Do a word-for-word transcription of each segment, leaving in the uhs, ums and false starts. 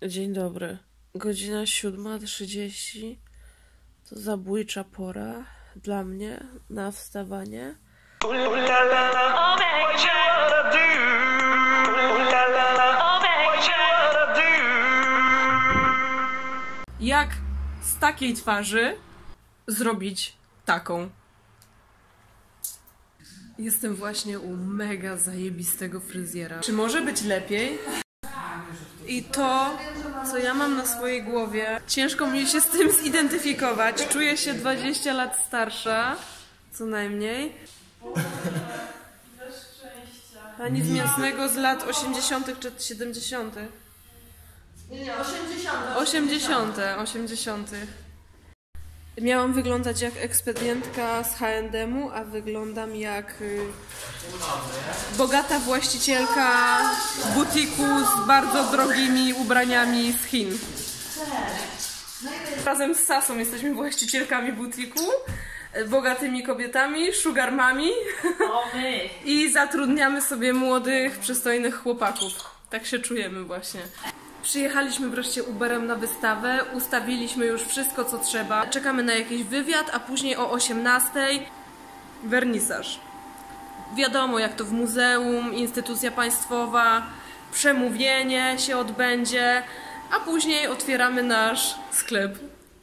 Dzień dobry. Godzina siódma trzydzieści to zabójcza pora dla mnie na wstawanie. Jak z takiej twarzy zrobić taką? Jestem właśnie u mega zajebistego fryzjera. Czy może być lepiej? I to, co ja mam na swojej głowie, ciężko mi się z tym zidentyfikować. Czuję się dwadzieścia lat starsza, co najmniej. Pani z mięsnego z lat osiemdziesiątych czy siedemdziesiątych? Nie, nie, osiemdziesiąte. osiemdziesiąte, osiemdziesiątych. Miałam wyglądać jak ekspedientka z H and M-u, a wyglądam jak y, bogata właścicielka butiku z bardzo drogimi ubraniami z Chin. Razem z Sasą jesteśmy właścicielkami butiku, bogatymi kobietami, sugarmami i zatrudniamy sobie młodych, przystojnych chłopaków. Tak się czujemy właśnie. Przyjechaliśmy wreszcie Uberem na wystawę, ustawiliśmy już wszystko, co trzeba. Czekamy na jakiś wywiad, a później o osiemnastej wernisaż. Wiadomo, jak to w muzeum, instytucja państwowa, przemówienie się odbędzie, a później otwieramy nasz sklep.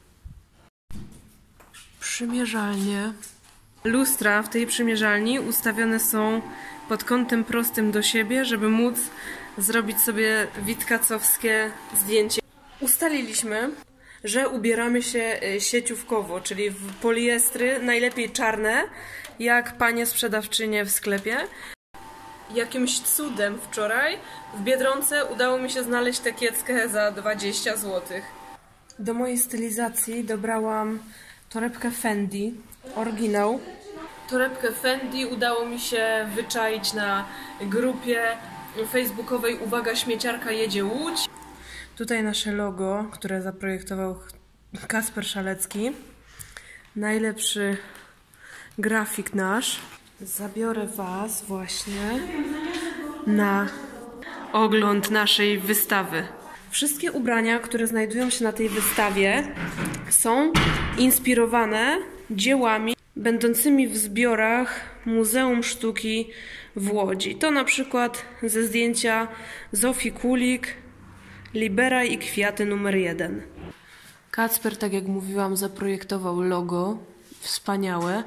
Przymierzalnie. Lustra w tej przymierzalni ustawione są pod kątem prostym do siebie, żeby móc zrobić sobie witkacowskie zdjęcie. Ustaliliśmy, że ubieramy się sieciówkowo, czyli w poliestry, najlepiej czarne, jak panie sprzedawczynie w sklepie. Jakimś cudem wczoraj w Biedronce udało mi się znaleźć tę kieckę za dwadzieścia złotych. Do mojej stylizacji dobrałam torebkę Fendi, oryginał. Torebkę Fendi udało mi się wyczaić na grupie facebookowej Uwaga, śmieciarka jedzie Łódź. Tutaj nasze logo, które zaprojektował Kasper Szalecki. Najlepszy grafik nasz. Zabiorę was właśnie na ogląd naszej wystawy. Wszystkie ubrania, które znajdują się na tej wystawie, są inspirowane dziełami będącymi w zbiorach Muzeum Sztuki w Łodzi. To na przykład ze zdjęcia Zofii Kulik, Liberaj i kwiaty numer jeden. Kacper, tak jak mówiłam, zaprojektował logo. Wspaniałe.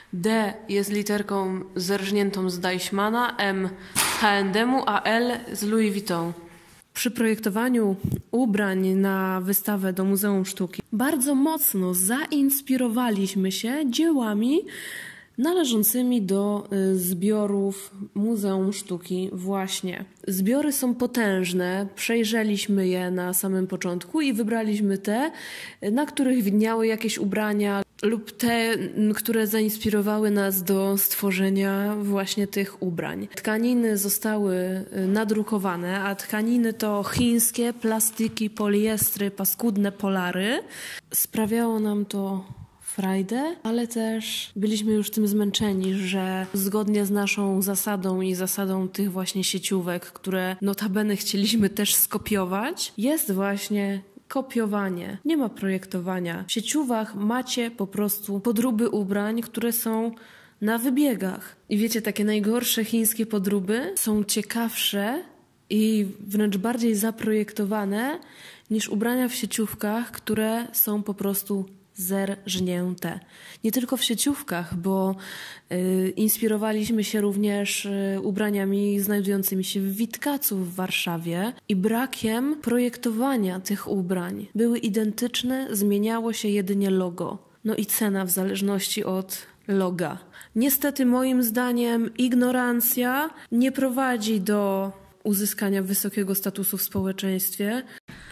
D jest literką zerżniętą z Deichmana, M z H and M-u, a L z Louis Vuitton. Przy projektowaniu ubrań na wystawę do Muzeum Sztuki bardzo mocno zainspirowaliśmy się dziełami należącymi do zbiorów Muzeum Sztuki właśnie. Zbiory są potężne, przejrzeliśmy je na samym początku i wybraliśmy te, na których widniały jakieś ubrania lub te, które zainspirowały nas do stworzenia właśnie tych ubrań. Tkaniny zostały nadrukowane, a tkaniny to chińskie, plastiki, poliestry, paskudne polary. Sprawiało nam to frajdę, ale też byliśmy już tym zmęczeni, że zgodnie z naszą zasadą i zasadą tych właśnie sieciówek, które notabene chcieliśmy też skopiować, jest właśnie kopiowanie. Nie ma projektowania. W sieciówach macie po prostu podróby ubrań, które są na wybiegach. I wiecie, takie najgorsze chińskie podróby są ciekawsze i wręcz bardziej zaprojektowane niż ubrania w sieciówkach, które są po prostu zerżnięte. Nie tylko w sieciówkach, bo y, inspirowaliśmy się również y, ubraniami znajdującymi się w Witkacu w Warszawie i brakiem projektowania tych ubrań. Były identyczne, zmieniało się jedynie logo. No i cena w zależności od loga. Niestety moim zdaniem ignorancja nie prowadzi do uzyskania wysokiego statusu w społeczeństwie.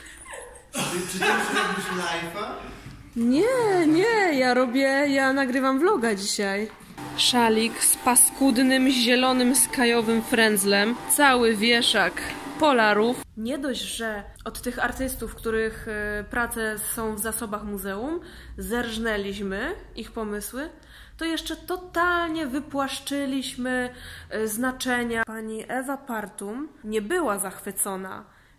Czy ty robisz live'a? Nie, nie, ja robię, ja nagrywam vloga dzisiaj. Szalik z paskudnym, zielonym, skajowym frędzlem. Cały wieszak polarów. Nie dość, że od tych artystów, których prace są w zasobach muzeum, zerżnęliśmy ich pomysły, to jeszcze totalnie wypłaszczyliśmy znaczenia. Pani Ewa Partum nie była zachwycona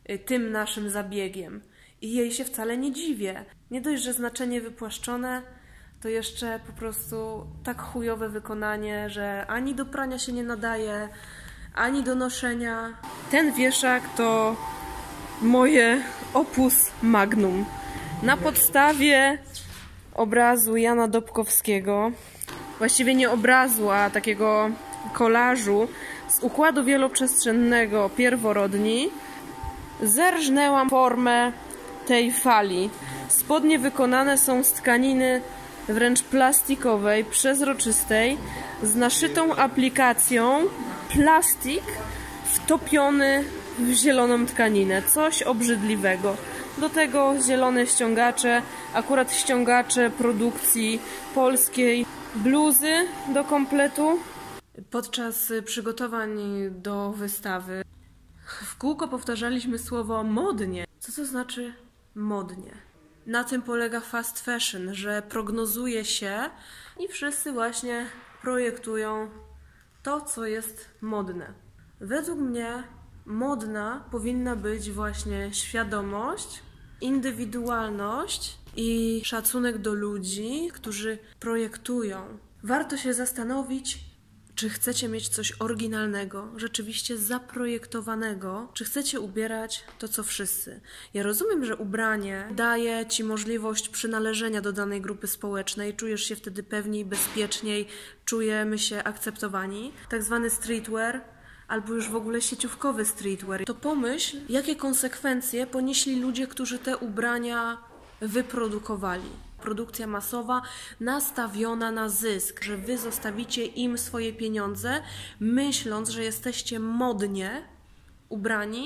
tym naszym zabiegiem. I jej się wcale nie dziwię. Nie dość, że znaczenie wypłaszczone, to jeszcze po prostu tak chujowe wykonanie, że ani do prania się nie nadaje, ani do noszenia. Ten wieszak to moje opus magnum. Na podstawie obrazu Jana Dobkowskiego, właściwie nie obrazu, a takiego kolażu z układu wieloprzestrzennego Pierworodni, zerżnęłam formę tej fali. Spodnie wykonane są z tkaniny wręcz plastikowej, przezroczystej, z naszytą aplikacją plastik wtopiony w zieloną tkaninę. Coś obrzydliwego. Do tego zielone ściągacze, akurat ściągacze produkcji polskiej, bluzy do kompletu. Podczas przygotowań do wystawy w kółko powtarzaliśmy słowo modnie. Co to znaczy modnie? Na tym polega fast fashion, że prognozuje się i wszyscy właśnie projektują to, co jest modne. Według mnie modna powinna być właśnie świadomość, indywidualność i szacunek do ludzi, którzy projektują. Warto się zastanowić, czy chcecie mieć coś oryginalnego, rzeczywiście zaprojektowanego, czy chcecie ubierać to, co wszyscy. Ja rozumiem, że ubranie daje ci możliwość przynależenia do danej grupy społecznej, czujesz się wtedy pewniej, bezpieczniej, czujemy się akceptowani. Tak zwany streetwear, albo już w ogóle sieciówkowy streetwear. To pomyśl, jakie konsekwencje ponieśli ludzie, którzy te ubrania wyprodukowali. Produkcja masowa nastawiona na zysk, że wy zostawicie im swoje pieniądze, myśląc, że jesteście modnie ubrani,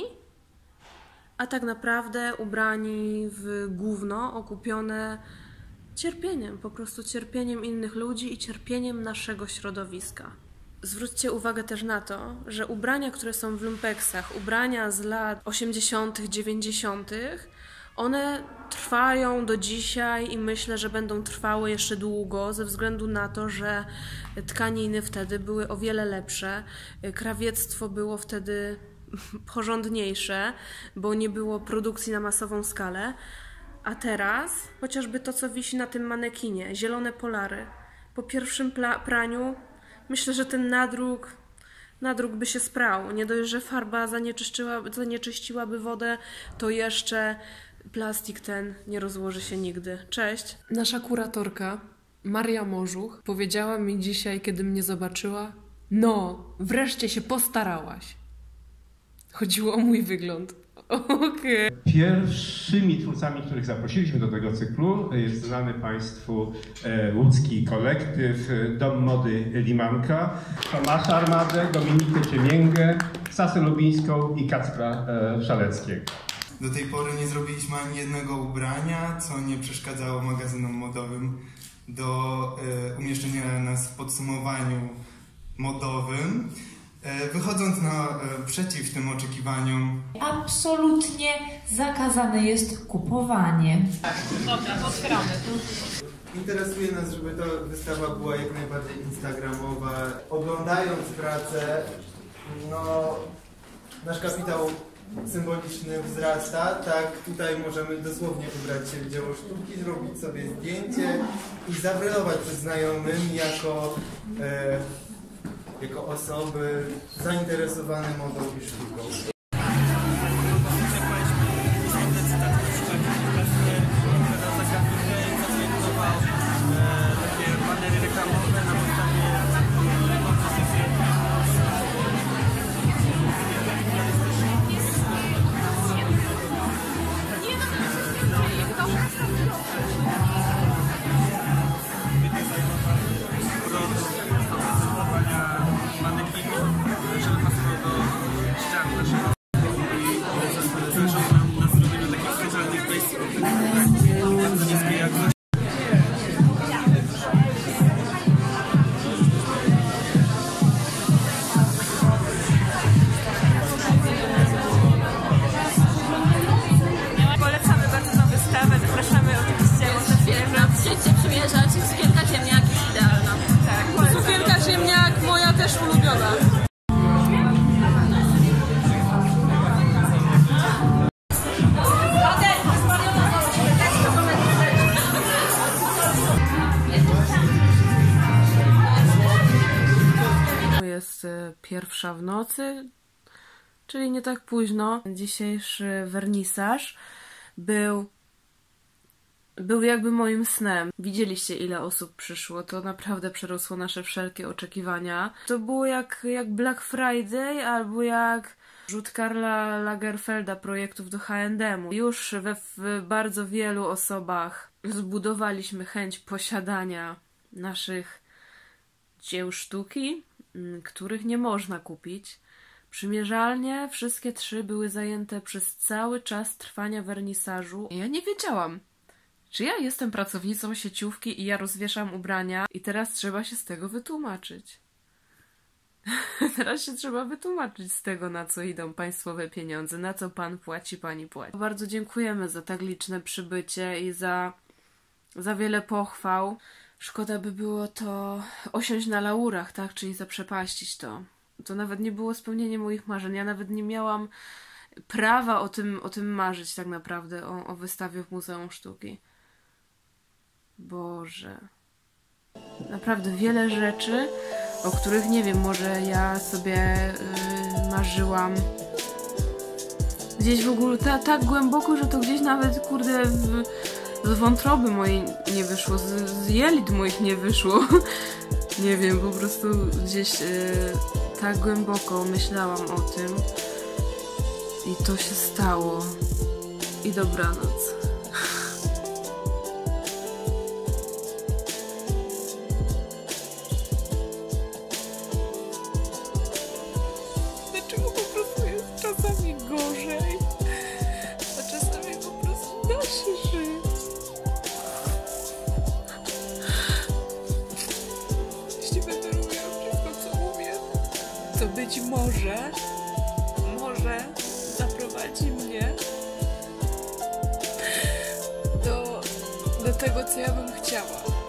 a tak naprawdę ubrani w gówno, okupione cierpieniem, po prostu cierpieniem innych ludzi i cierpieniem naszego środowiska. Zwróćcie uwagę też na to, że ubrania, które są w lumpeksach, ubrania z lat osiemdziesiątych, dziewięćdziesiątych, one trwają do dzisiaj i myślę, że będą trwały jeszcze długo, ze względu na to, że tkaniny wtedy były o wiele lepsze, krawiectwo było wtedy porządniejsze, bo nie było produkcji na masową skalę, a teraz chociażby to, co wisi na tym manekinie, zielone polary, po pierwszym praniu myślę, że ten nadruk, nadruk by się sprał. Nie dość, że farba zanieczyściła, zanieczyściłaby wodę, to jeszcze plastik ten nie rozłoży się nigdy. Cześć. Nasza kuratorka, Maria Morzuch, powiedziała mi dzisiaj, kiedy mnie zobaczyła: no, wreszcie się postarałaś. Chodziło o mój wygląd. Okej. Okay. Pierwszymi twórcami, których zaprosiliśmy do tego cyklu, jest znany Państwu e, łódzki kolektyw Dom Mody Limanka, Tomasza Armadę, Dominikę Ciemięgę, Sasę Lubińską i Kacpra e, Szaleckiego. Do tej pory nie zrobiliśmy ani jednego ubrania, co nie przeszkadzało magazynom modowym do e, umieszczenia nas w podsumowaniu modowym. Wychodząc naprzeciw tym oczekiwaniom, absolutnie zakazane jest kupowanie. Dobra, to otwieramy. interesuje nas, żeby ta wystawa była jak najbardziej instagramowa. Oglądając pracę, no, nasz kapitał symboliczny wzrasta, tak tutaj możemy dosłownie ubrać się w dzieło sztuki, zrobić sobie zdjęcie i zabrylować przed znajomym jako e, jako osoby zainteresowane modą i sztuką. żeby pasował do ścian naszego pierwsza w nocy, czyli nie tak późno. Dzisiejszy wernisaż był, był jakby moim snem. Widzieliście, ile osób przyszło, to naprawdę przerosło nasze wszelkie oczekiwania. To było jak, jak Black Friday albo jak rzut Karla Lagerfelda projektów do H and M-u. Już we w bardzo wielu osobach zbudowaliśmy chęć posiadania naszych dzieł sztuki, których nie można kupić. Przymierzalnie wszystkie trzy były zajęte przez cały czas trwania wernisażu. Ja nie wiedziałam, czy ja jestem pracownicą sieciówki i ja rozwieszam ubrania i teraz trzeba się z tego wytłumaczyć. Teraz się trzeba wytłumaczyć z tego, na co idą państwowe pieniądze, na co pan płaci, pani płaci. Bardzo dziękujemy za tak liczne przybycie i za, za wiele pochwał. Szkoda by było to osiąść na laurach, tak? Czyli zaprzepaścić to. To nawet nie było spełnienie moich marzeń. Ja nawet nie miałam prawa o tym, o tym marzyć tak naprawdę, o, o wystawie w Muzeum Sztuki. Boże. Naprawdę wiele rzeczy, o których nie wiem, może ja sobie yy, marzyłam gdzieś w ogóle ta, tak głęboko, że to gdzieś nawet, kurde, w, z wątroby mojej nie wyszło, z, z jelit moich nie wyszło. Nie wiem, po prostu gdzieś yy, tak głęboko myślałam o tym i to się stało. I dobranoc. Dlaczego po prostu jest czasami gorzej, a czasami po prostu da się żyć? Jeśli będę robiła wszystko, co umiem, to być może, może zaprowadzi mnie do, do tego, co ja bym chciała.